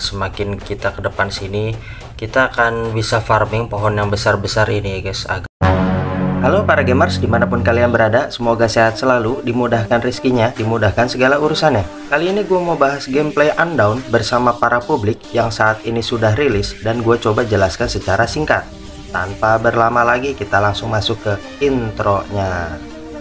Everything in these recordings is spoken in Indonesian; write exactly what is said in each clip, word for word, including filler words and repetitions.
semakin kita ke depan sini, kita akan bisa farming pohon yang besar-besar ini ya guys. Agak Halo para gamers dimanapun kalian berada, semoga sehat selalu, dimudahkan rezekinya, dimudahkan segala urusannya. Kali ini gue mau bahas gameplay Undawn bersama para publik yang saat ini sudah rilis, dan gue coba jelaskan secara singkat. Tanpa berlama lagi, kita langsung masuk ke intronya.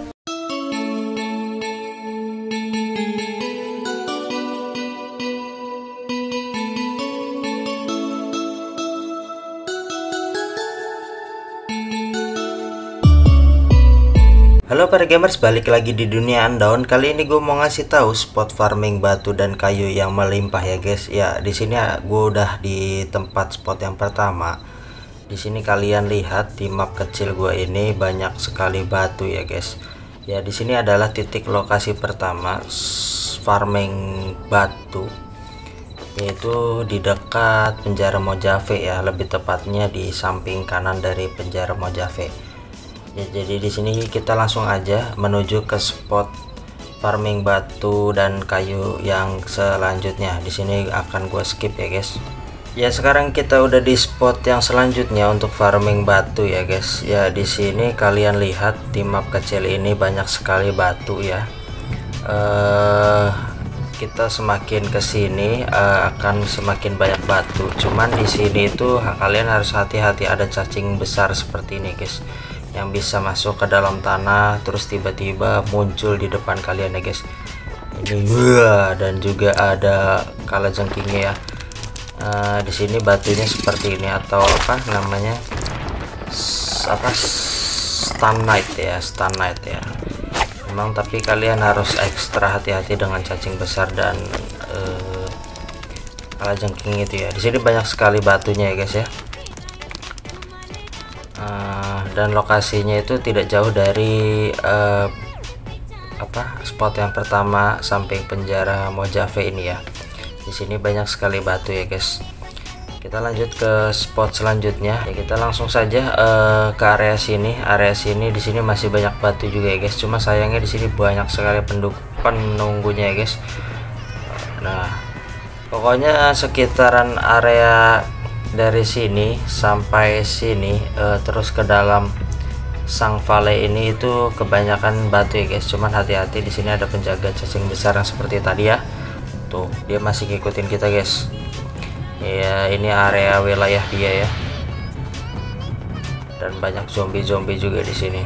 Halo para gamers, balik lagi di dunia Undawn. Kali ini gue mau ngasih tahu spot farming batu dan kayu yang melimpah ya guys. Ya, di sini gue udah di tempat spot yang pertama. Di sini kalian lihat di map kecil gue ini banyak sekali batu ya guys. Ya, di sini adalah titik lokasi pertama farming batu, yaitu di dekat penjara Mojave ya, lebih tepatnya di samping kanan dari penjara Mojave. Ya, jadi di sini kita langsung aja menuju ke spot farming batu dan kayu yang selanjutnya. Di sini akan gue skip ya guys. Ya, sekarang kita udah di spot yang selanjutnya untuk farming batu ya guys. Ya, di sini kalian lihat di map kecil ini banyak sekali batu ya. Uh, kita semakin ke sini uh, akan semakin banyak batu. Cuman di sini itu kalian harus hati-hati, ada cacing besar seperti ini guys, yang bisa masuk ke dalam tanah terus tiba-tiba muncul di depan kalian ya guys. Ini wah, dan juga ada kalajengkingnya ya. Uh, di sini batunya seperti ini, atau apa namanya, S apa stannite ya, stannite ya. Memang tapi kalian harus ekstra hati-hati dengan cacing besar dan uh, kalajengking itu ya. Di sini banyak sekali batunya ya guys ya. Uh, dan lokasinya itu tidak jauh dari uh, apa spot yang pertama samping penjara Mojave ini ya. Di sini banyak sekali batu ya guys. Kita lanjut ke spot selanjutnya ya, kita langsung saja uh, ke area sini. Area sini di sini masih banyak batu juga ya guys, cuma sayangnya di sini banyak sekali penunggunya ya guys. Nah, pokoknya sekitaran area dari sini sampai sini uh, terus ke dalam Sang Valley ini itu kebanyakan batu ya guys. Cuman hati-hati, di sini ada penjaga cacing besar yang seperti tadi ya. Tuh, dia masih ngikutin kita guys. Ya, ini area wilayah dia ya. Dan banyak zombie-zombie juga di sini.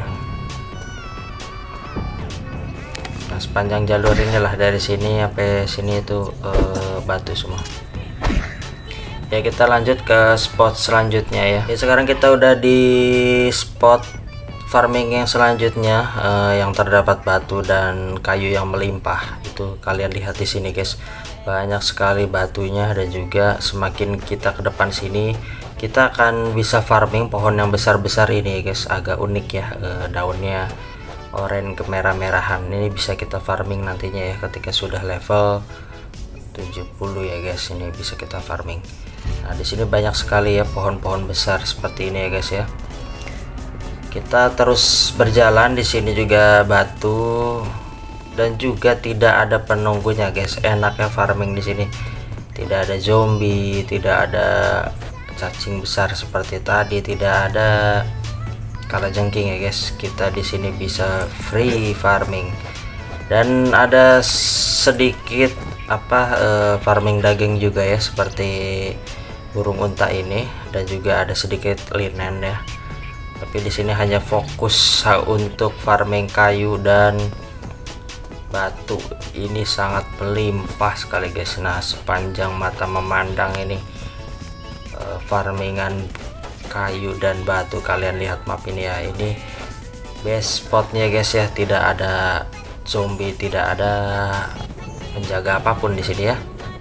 Nah, sepanjang jalur inilah dari sini sampai sini itu uh, batu semua. Ya, kita lanjut ke spot selanjutnya ya. Ya, sekarang kita udah di spot farming yang selanjutnya, uh, yang terdapat batu dan kayu yang melimpah. Itu kalian lihat di sini guys, banyak sekali batunya, dan juga semakin kita ke depan sini kita akan bisa farming pohon yang besar-besar ini ya guys. Agak unik ya, uh, daunnya oranye kemerah-merahan. Ini bisa kita farming nantinya ya ketika sudah level tujuh puluh ya guys. Ini bisa kita farming. Nah, di sini banyak sekali ya pohon-pohon besar seperti ini ya guys ya. Kita terus berjalan, di sini juga batu dan juga tidak ada penunggunya guys. Enaknya farming di sini, tidak ada zombie, tidak ada cacing besar seperti tadi, tidak ada kalajengking ya guys. Kita di sini bisa free farming, dan ada sedikit apa uh, farming daging juga ya, seperti burung unta ini, dan juga ada sedikit linen ya. Tapi di sini hanya fokus untuk farming kayu dan batu. Ini sangat melimpah sekali guys. Nah, sepanjang mata memandang ini uh, farmingan kayu dan batu. Kalian lihat map ini ya, ini best spotnya guys ya. Tidak ada zombie, tidak ada penjaga apapun di sini ya.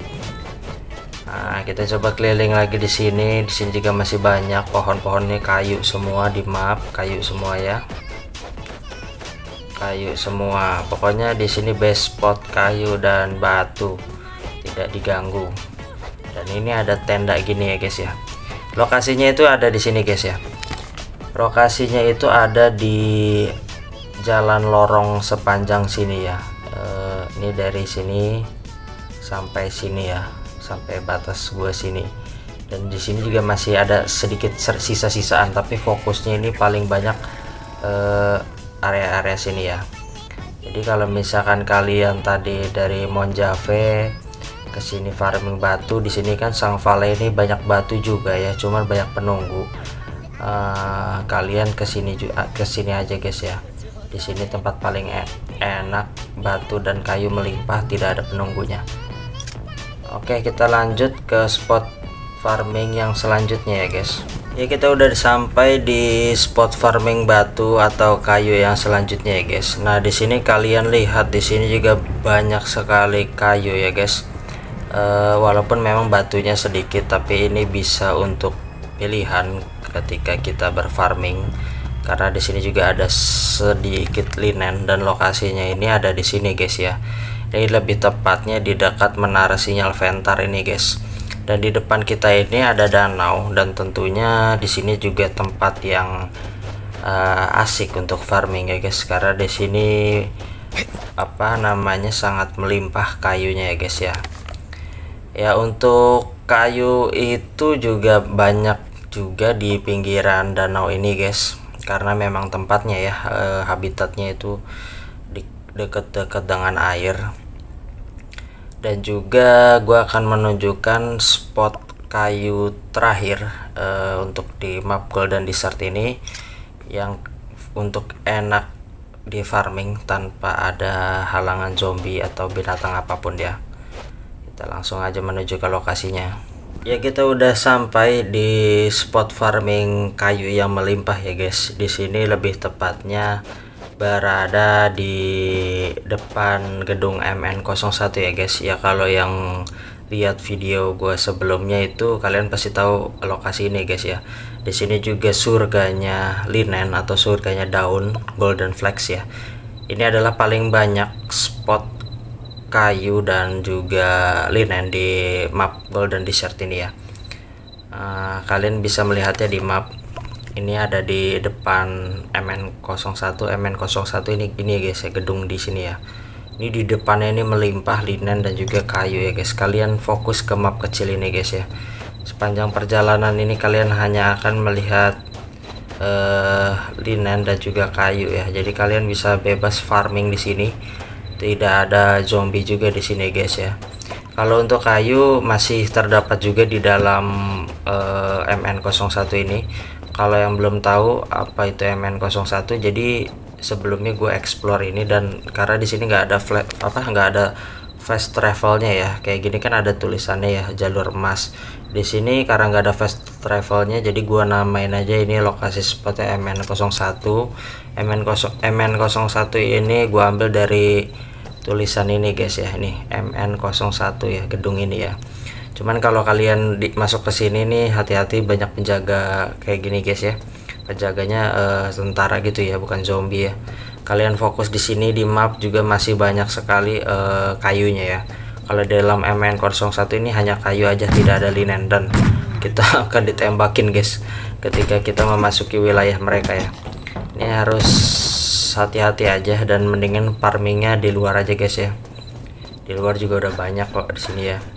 Nah, kita coba keliling lagi di sini. Di sini juga masih banyak pohon-pohonnya, kayu semua di map, kayu semua ya. Kayu semua. Pokoknya di sini best spot kayu dan batu, tidak diganggu. Dan ini ada tenda gini ya guys ya. Lokasinya itu ada di sini guys ya. Lokasinya itu ada di jalan lorong sepanjang sini ya. E, ini dari sini sampai sini ya, sampai batas gua sini. Dan di sini juga masih ada sedikit sisa-sisaan, tapi fokusnya ini paling banyak area-area uh, sini ya. Jadi kalau misalkan kalian tadi dari Monjave ke sini farming batu, di sini kan Sang Valley ini banyak batu juga ya, cuman banyak penunggu. Uh, kalian ke sini juga ke sini aja guys ya. Di sini tempat paling e enak, batu dan kayu melimpah, tidak ada penunggunya. Oke, kita lanjut ke spot farming yang selanjutnya ya guys. Ya, kita udah sampai di spot farming batu atau kayu yang selanjutnya ya guys. Nah, di sini kalian lihat, di sini juga banyak sekali kayu ya guys. Uh, walaupun memang batunya sedikit, tapi ini bisa untuk pilihan ketika kita berfarming, karena di sini juga ada sedikit linen dan lokasinya ini ada di sini guys ya. Ini lebih tepatnya di dekat menara sinyal Ventar ini guys. Dan di depan kita ini ada danau, dan tentunya di sini juga tempat yang uh, asik untuk farming ya guys, karena di sini apa namanya sangat melimpah kayunya ya guys ya. Ya, untuk kayu itu juga banyak juga di pinggiran danau ini guys, karena memang tempatnya ya, uh, habitatnya itu di dekat-dekat dengan air. Dan juga gua akan menunjukkan spot kayu terakhir uh, untuk di map Golden Desert ini, yang untuk enak di farming tanpa ada halangan zombie atau binatang apapun ya. Kita langsung aja menuju ke lokasinya. Ya, kita udah sampai di spot farming kayu yang melimpah ya guys. Di sini lebih tepatnya berada di depan gedung M N nol satu ya guys. Ya, kalau yang lihat video gua sebelumnya itu kalian pasti tahu lokasi ini guys ya. Di sini juga surganya linen atau surganya daun Golden Flax ya. Ini adalah paling banyak spot kayu dan juga linen di map Golden Desert ini ya. Uh, kalian bisa melihatnya di map. Ini ada di depan M N nol satu. M N nol satu ini ini guys ya, gedung di sini ya. Ini di depannya ini melimpah linen dan juga kayu ya guys. Kalian fokus ke map kecil ini guys ya. Sepanjang perjalanan ini kalian hanya akan melihat uh, linen dan juga kayu ya. Jadi kalian bisa bebas farming di sini. Tidak ada zombie juga di sini guys ya. Kalau untuk kayu masih terdapat juga di dalam uh, M N nol satu ini. Kalau yang belum tahu apa itu M N nol satu, jadi sebelumnya gue explore ini, dan karena di sini nggak ada flat apa nggak ada fast travelnya ya, kayak gini kan ada tulisannya ya, jalur emas. Di sini karena nggak ada fast travelnya, jadi gue namain aja ini lokasi spotnya M N nol satu. M N nol satu ini gue ambil dari tulisan ini guys ya, ini M N nol satu ya, gedung ini ya. Cuman kalau kalian di, masuk ke sini nih hati-hati, banyak penjaga kayak gini guys ya. Penjaganya uh, tentara gitu ya, bukan zombie ya. Kalian fokus di sini, di map juga masih banyak sekali uh, kayunya ya. Kalau dalam M N nol satu ini hanya kayu aja, tidak ada linen, dan kita akan ditembakin guys ketika kita memasuki wilayah mereka ya. Ini harus hati-hati aja, dan mendingan farmingnya di luar aja guys ya. Di luar juga udah banyak kok di sini ya.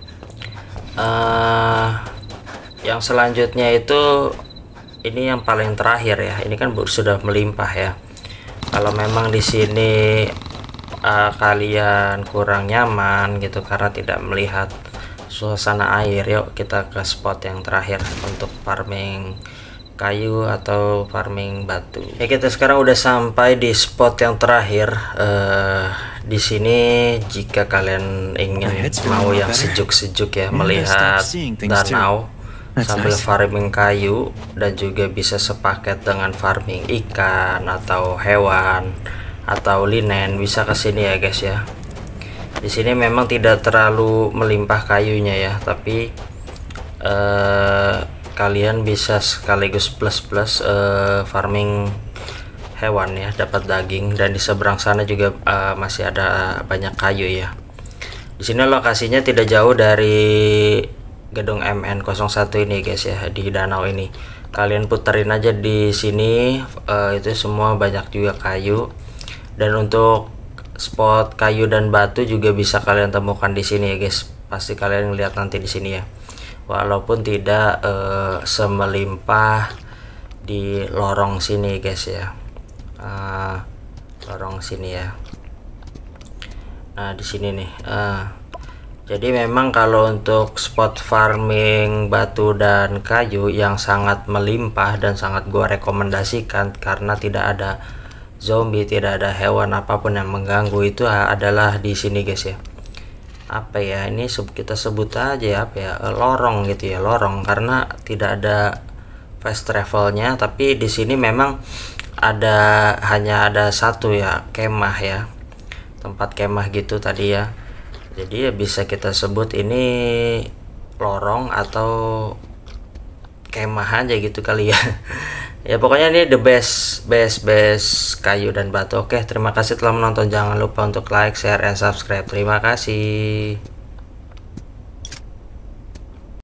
Uh, yang selanjutnya itu ini yang paling terakhir ya. Ini kan sudah melimpah ya. Kalau memang di sini uh, kalian kurang nyaman gitu karena tidak melihat suasana air, yuk kita ke spot yang terakhir untuk farming kayu atau farming batu. Ya, kita sekarang udah sampai di spot yang terakhir. Uh, di sini jika kalian ingin mau yang sejuk-sejuk ya, melihat danau sambil farming kayu, dan juga bisa sepaket dengan farming ikan atau hewan atau linen, bisa ke sini ya guys ya. Di sini memang tidak terlalu melimpah kayunya ya, tapi uh, kalian bisa sekaligus plus plus uh, farming hewan ya, dapat daging. Dan di seberang sana juga uh, masih ada banyak kayu ya. Di sini lokasinya tidak jauh dari gedung M N nol satu ini guys ya, di danau ini. Kalian puterin aja di sini, uh, itu semua banyak juga kayu. Dan untuk spot kayu dan batu juga bisa kalian temukan di sini ya guys. pasti kalian lihat nanti di sini ya. Walaupun tidak uh, semelimpah di lorong sini guys ya, uh, lorong sini ya. Nah di sini nih, uh, jadi memang kalau untuk spot farming batu dan kayu yang sangat melimpah dan sangat gua rekomendasikan karena tidak ada zombie, tidak ada hewan apapun yang mengganggu, itu adalah di sini guys ya. Apa ya ini, kita sebut aja ya, apa ya, lorong gitu ya, lorong, karena tidak ada fast travelnya. Tapi di sini memang ada, hanya ada satu ya, kemah ya, tempat kemah gitu tadi ya. Jadi ya bisa kita sebut ini lorong atau kemah aja gitu kali ya. Ya pokoknya ini the best best best kayu dan batu. Oke, terima kasih telah menonton, jangan lupa untuk like, share, and subscribe. Terima kasih.